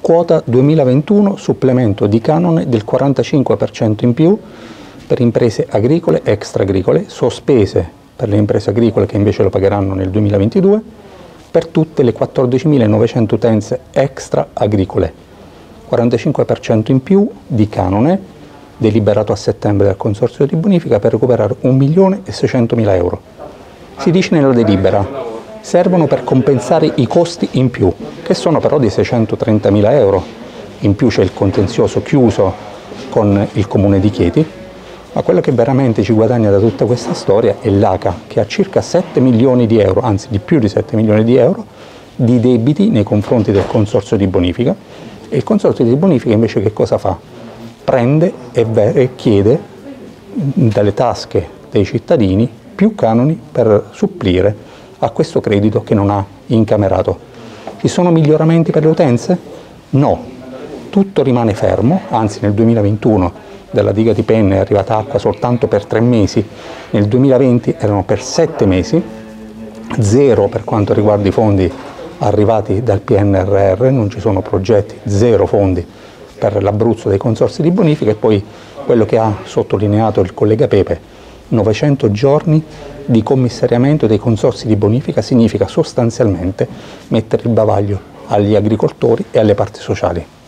Quota 2021, supplemento di canone del 45% in più per imprese agricole e extra-agricole, sospese per le imprese agricole che invece lo pagheranno nel 2022, per tutte le 14.900 utenze extra-agricole. 45% in più di canone, deliberato a settembre dal Consorzio di Bonifica per recuperare 1.600.000 euro. Si dice nella delibera servono per compensare i costi in più, che sono però di 630.000 euro. In più c'è il contenzioso chiuso con il Comune di Chieti, ma quello che veramente ci guadagna da tutta questa storia è l'ACA, che ha circa 7 milioni di euro, anzi di più di 7 milioni di euro, di debiti nei confronti del Consorzio di Bonifica, e il Consorzio di Bonifica invece che cosa fa? Prende e chiede dalle tasche dei cittadini più canoni per supplire a questo credito che non ha incamerato. Ci sono miglioramenti per le utenze? No, tutto rimane fermo, anzi nel 2021 dalla diga di Penne è arrivata acqua soltanto per 3 mesi, nel 2020 erano per 7 mesi, zero per quanto riguarda i fondi arrivati dal PNRR, non ci sono progetti, zero fondi per l'Abruzzo dei consorzi di bonifica, e poi quello che ha sottolineato il collega Pepe, 900 giorni di commissariamento dei consorzi di bonifica significa sostanzialmente mettere il bavaglio agli agricoltori e alle parti sociali.